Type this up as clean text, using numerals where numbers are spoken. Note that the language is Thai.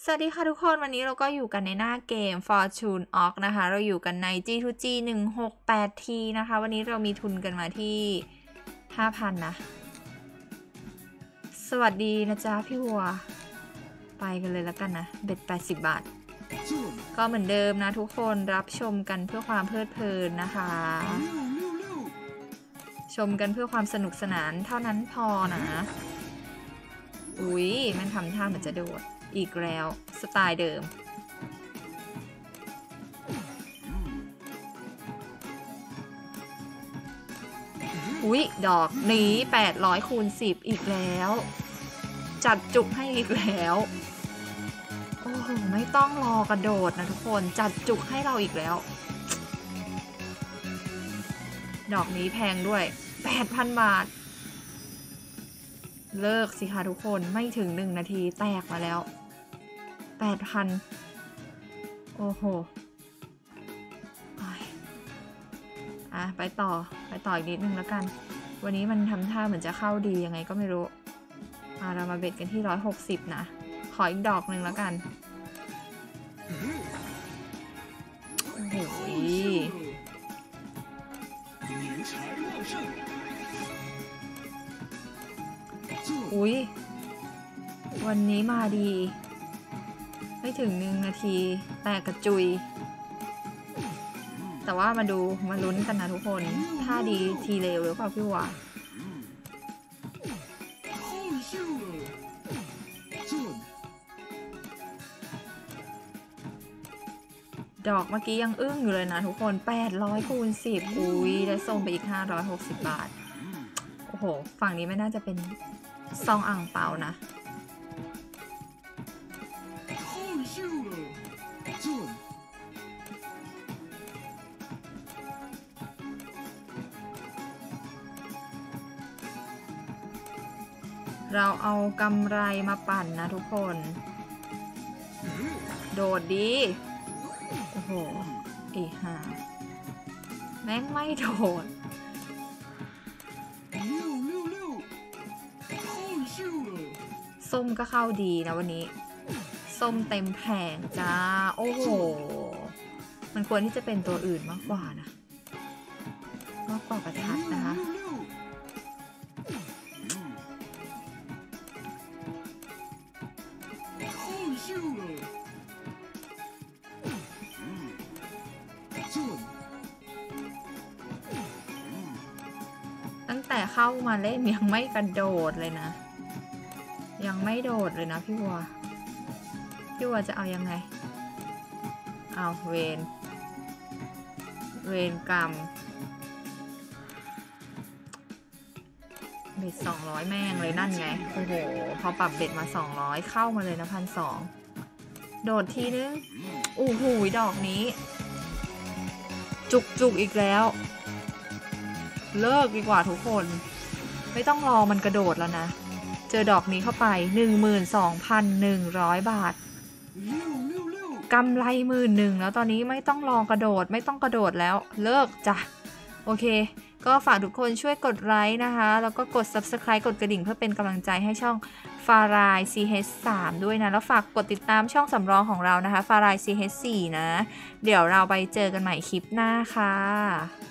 สวัสดีค่ะทุกคนวันนี้เราก็อยู่กันในหน้าเกม Fortune Ox นะคะเราอยู่กันใน G2G 168T นะคะวันนี้เรามีทุนกันมาที่ 5,000 นะสวัสดีนะจ๊ะพี่วัวไปกันเลยแล้วกันนะเบ็ด80 บาทก็เหมือนเดิมนะทุกคนรับชมกันเพื่อความเพลิดเพลินนะคะชมกันเพื่อความสนุกสนานเท่านั้นพอนะอุ๊ยมันทำท่าเหมือนจะโดดอีกแล้วสไตล์เดิมอุ๊ยดอกนี้800คูณ10อีกแล้วจัดจุกให้อีกแล้วโอ้โหไม่ต้องรอกระโดดนะทุกคนจัดจุกให้เราอีกแล้วดอกนี้แพงด้วย 8,000 บาทเลิกสิคะทุกคนไม่ถึง1 นาทีแตกมาแล้ว 8,000 โอ้โหไปต่ออีกนิดนึงแล้วกันวันนี้มันทำท่าเหมือนจะเข้าดียังไงก็ไม่รู้เรามาเบ็ดกันที่160นะขออีกดอกนึงแล้วกันโอ้โหอุ๊ยวันนี้มาดีไม่ถึง1 นาทีแตกกระจุยแต่ว่ามาลุ้นกันนะทุกคนถ้าดีทีเร็วหรือเปล่าพี่วะดอกเมื่อกี้ยังอึ้งอยู่เลยนะทุกคน800คูณ10อุ้ยได้ส่งไปอีก560 บาทโอ้โหฝั่งนี้ไม่น่าจะเป็นซองอ่างเปานะเราเอากำไรมาปั่นนะทุกคนโดดดีโอ้โหห่าแม่งไม่โดดส้มก็เข้าดีนะวันนี้ส้มเต็มแผงจ้าโอ้โหมันควรที่จะเป็นตัวอื่นมากกว่านะมากกว่าประทัดนะคะตั้งแต่เข้ามาเล่นยังไม่กระโดดเลยนะยังไม่โดดเลยนะพี่วัวจะเอายังไงเอาเวรกรรมเบ็ด200แม่งเลยนั่นไงโอ้โหพอปรับเบ็ดมา200เข้ามาเลยนะ1,200โดดทีนึงโอ้โหดอกนี้จุกอีกแล้วเลิกดีกว่าทุกคนไม่ต้องรอมันกระโดดแล้วนะเจอดอกนี้เข้าไป 12,100 บาทกำไร11,000แล้วตอนนี้ไม่ต้องรอกระโดดไม่ต้องกระโดดแล้วเลิกจ้ะโอเคก็ฝากทุกคนช่วยกดไลค์นะคะแล้วก็กด Subscribe กดกระดิ่งเพื่อเป็นกำลังใจให้ช่องฟาราย CH3 ด้วยนะแล้วฝากกดติดตามช่องสำรองของเรานะคะฟาราย CH4 นะเดี๋ยวเราไปเจอกันใหม่คลิปหน้าค่ะ